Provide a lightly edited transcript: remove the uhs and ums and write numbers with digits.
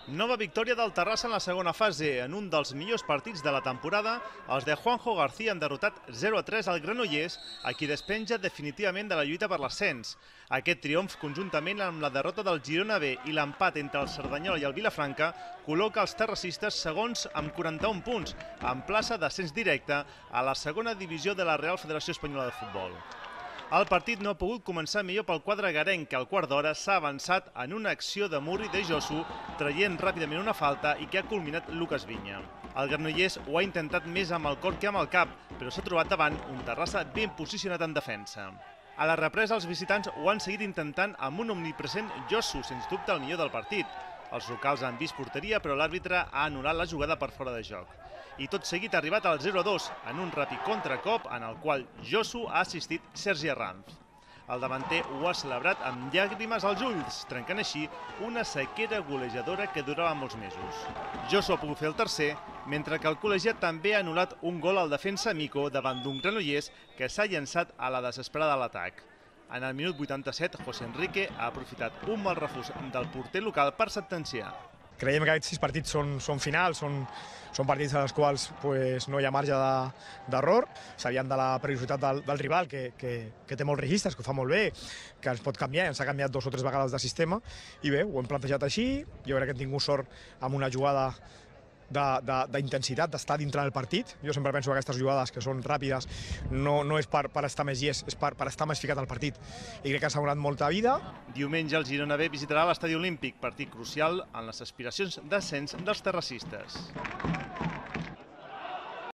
Nova victòria del Terrassa en la segona fase. En un dels millors partits de la temporada, els de Juanjo García han derrotat 0-3 al Granollers, a qui despenja definitivament de la lluita per l'ascens. Aquest triomf, conjuntament amb la derrota del Girona B i l'empat entre el Cerdanyola i el Vilafranca, col·loca els terrassistes segons amb 41 punts, en plaça d'ascens directe a la segona divisió de la Real Federació Espanyola de Futbol. El partit no ha pogut començar millor pel quadre garenc, que al quart d'hora s'ha avançat en una acció de Murri de Josu, traient ràpidament una falta i que ha culminat Lucas Viña. El Granollers ho ha intentat més amb el cor que amb el cap, però s'ha trobat davant un Terrassa ben posicionat en defensa. A la represa, els visitants ho han seguit intentant amb un omnipresent Josu, sens dubte el millor del partit. Els locals han vist porteria, però l'àrbitre ha anul·lat la jugada per fora de joc. I tot seguit ha arribat al 0-2, en un ràpid contracop en el qual Josu ha assistit Sergi Arranz. El davanter ho ha celebrat amb llàgrimes als ulls, trencant així una sequera golejadora que durava molts mesos. Josu ha pogut fer el tercer, mentre que el col·legiat també ha anul·lat un gol al defensa Mico davant d'un Granollers que s'ha llançat a la desesperada a l'atac. En el minut 87, José Enrique ha aprofitat un mal refús del porter local per sentenciar. Creiem que aquests 6 partits són finals, són partits en els quals no hi ha marge d'error. Sabíem de la periodicitat del rival, que té molts registres, que ho fa molt bé, que ens pot canviar, ens ha canviat 2 o 3 vegades de sistema, i bé, ho hem plantejat així. Jo crec que hem tingut sort amb una jugada d'intensitat, d'estar dintre del partit. Jo sempre penso que aquestes jugades que són ràpides no és per estar més llest, és per estar més ficat al partit. I crec que s'ha donat molta vida. Diumenge el Girona B visitarà l'Estadi Olímpic, partit crucial en les aspiracions d'ascens dels terrassistes.